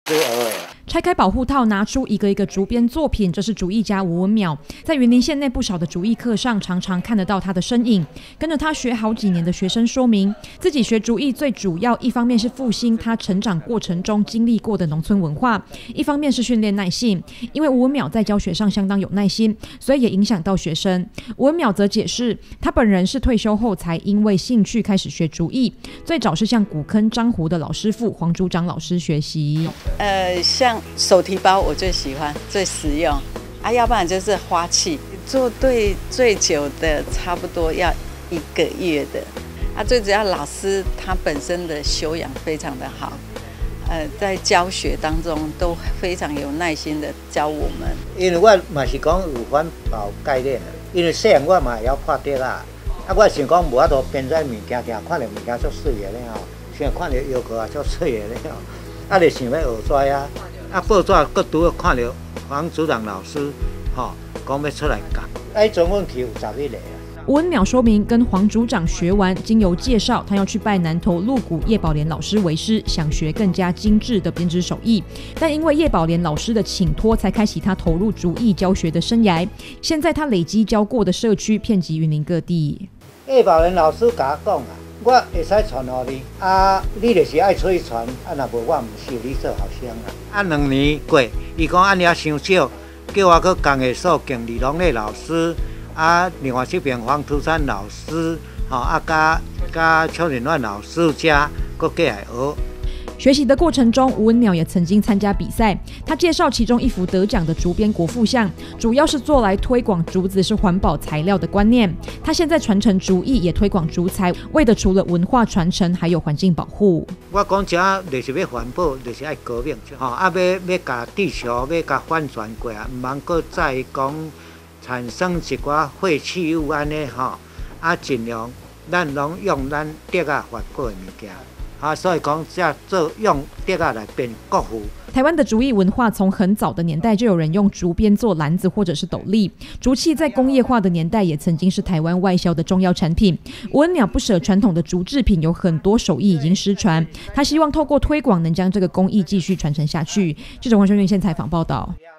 拆开保护套，拿出一个一个竹编作品，这是竹艺家吴文淼。在云林县内不少的竹艺课上，常常看得到他的身影。跟着他学好几年的学生说明，自己学竹艺最主要一方面是复兴他成长过程中经历过的农村文化，一方面是训练耐性。因为吴文淼在教学上相当有耐心，所以也影响到学生。吴文淼则解释，他本人是退休后才因为兴趣开始学竹艺，最早是向古坑樟湖的老师傅黄组长老师学习。 像手提包我最喜欢，最实用啊，要不然就是花器。做对最久的差不多要1个月的啊，最主要老师他本身的修养非常的好，在教学当中都非常有耐心的教我们。 因为我嘛是讲有环保概念的，因为细汉我嘛会晓拍碟啊，我想讲无法度编出物件，看到物件足水的咧吼，像看到药膏也足水的咧吼。就想要学拽啊！报纸搁拄看到黄组长老师，讲要出来教。总共去有11个。 吴文淼说明，跟黄组长学完，经由介绍，他要去拜南投鹿谷叶宝莲老师为师，想学更加精致的编织手艺。但因为叶宝莲老师的请托，才开启他投入竹艺教学的生涯。现在他累积教过的社区遍及云林各地。 叶宝莲老师甲我讲啊。我会使传予你，你就是爱出去传，若无我唔收你做后生啦。2年过，伊讲也伤少，叫我去工艺所敬李龙烈老师，另外这边黄土山老师，加邱仁焕老师家，搁过来学。 学习的过程中，吴文淼也曾经参加比赛。他介绍其中一幅得奖的竹编国父像，主要是做来推广竹子是环保材料的观念。他现在传承竹艺，也推广竹材，为的除了文化传承，还有环境保护。 我讲这就是要环保，就是要革命，要甲地球要甲反转过啊，唔通搁再讲产生一寡废弃物安尼尽量咱拢用咱竹啊环保的物件。所以讲，这做用竹啊来编国父。 台湾的竹艺文化从很早的年代就有人用竹编做篮子或者是斗笠，竹器在工业化的年代也曾经是台湾外销的重要产品。吴文淼不舍传统的竹制品，有很多手艺已经失传，他希望透过推广能将这个工艺继续传承下去。记者黄轩云线采访报道。